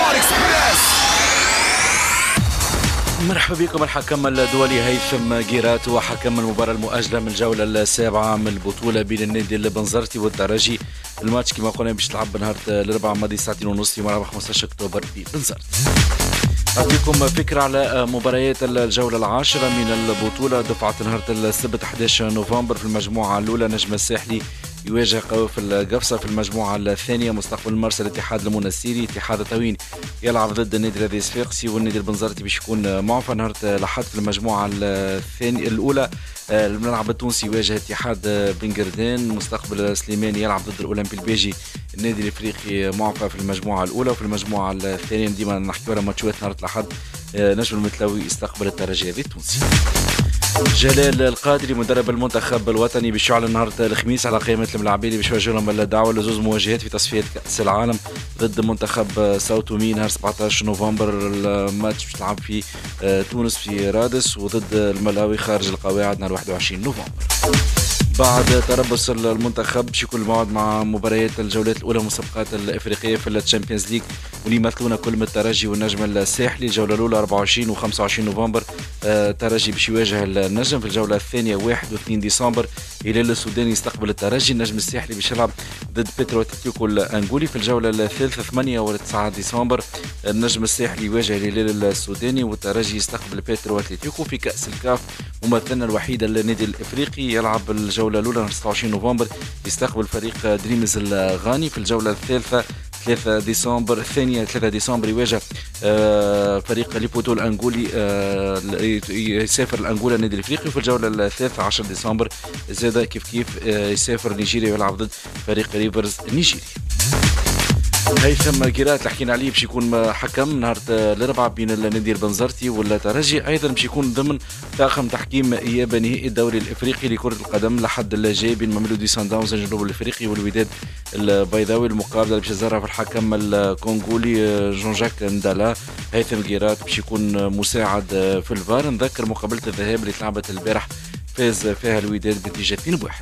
مرحبا بكم. الحكم الدولي هيثم جيرات وحكم المباراة المؤجلة من الجولة السابعة من البطولة بين النادي البنزرتي والترجي. الماتش كما قلنا باش تلعب بنهار الأربعاء ماضي 2:30 في ملعب 15 أكتوبر في بنزرت. أعطيكم فكرة على مباريات الجولة العاشرة من البطولة. دفعة نهار السبت 11 نوفمبر في المجموعة الأولى نجم الساحلي يواجه قوافل القفصة. في المجموعة الثانية مستقبل مرسى الاتحاد المنستيري. اتحاد تاوين يلعب ضد النادي الذي الصفاقسي، والنادي البنزرتي باش يكون معفى نهار الأحد. في المجموعة الثانية الأولى الملعب التونسي يواجه اتحاد بن قردان. مستقبل سليماني يلعب ضد الأولمبي البيجي. النادي الافريقي معفى في المجموعة الأولى. وفي المجموعة الثانية ديما نحكيو على ماتشات نهار الأحد نجم المتلوي يستقبل الترجي التونسي. جلال القادري مدرب المنتخب الوطني باش يعلن نهار الخميس على قائمة الملاعبين باش يوجه لهم الدعوة لزوز مواجهات في تصفية كأس العالم ضد منتخب ساو تومي نهار 17 نوفمبر. الماتش باش تلعب في تونس في رادس، وضد الملاوي خارج القواعد نهار 21 نوفمبر. بعد تربص المنتخب باش يكون الموعد مع مباريات الجولات الاولى المسابقات الافريقيه في الشامبيونز ليج، واللي يمثلون كل من الترجي والنجم الساحلي. الجوله الاولى 24 و25 نوفمبر الترجي باش يواجه النجم. في الجوله الثانيه 1 و2 ديسمبر هلال السوداني يستقبل الترجي. النجم الساحلي باش يلعب ضد بيترو اتلتيكو الانغولي. في الجوله الثالثه 8 و9 ديسمبر النجم الساحلي يواجه الهلال السوداني، والترجي يستقبل بيترو اتلتيكو. في كاس الكاف ممثلنا الوحيد النادي الافريقي يلعب الجوله الاولى 26 نوفمبر يستقبل فريق دريمز الغاني. في الجوله الثالثه 3 ديسمبر الثانيه 3 ديسمبر يواجه فريق ليبوتو الانغولي يسافر الانغولا النادي الافريقي. وفي الجوله الثالثه 10 ديسمبر زاد كيف يسافر نيجيريا ويلعب ضد فريق ريفرز النيجيري. هيثم جيرات اللي حكينا عليه باش يكون حكم نهار الاربعاء بين النادي البنزرتي والترجي. ايضا باش يكون ضمن طاقم تحكيم اياب نهائي الدوري الافريقي لكره القدم لحد الجاي بين ميلودي سان داونز الجنوب الافريقي والوداد البيضاوي. المقابله باش يزارها في الحكم الكونغولي جون جاك ندالا. هيثم جيرات باش يكون مساعد في الفار. نذكر مقابله الذهاب اللي تلعبت البارح فاز فيها الوداد بنتيجه 2-1.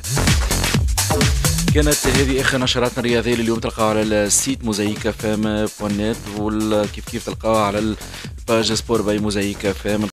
كانت هذه اخر نشراتنا الرياضيه لليوم. تلقاوها على السيت موزايك فام .net، وكيف تلقاوها على الباج سبور باي موزايك فام.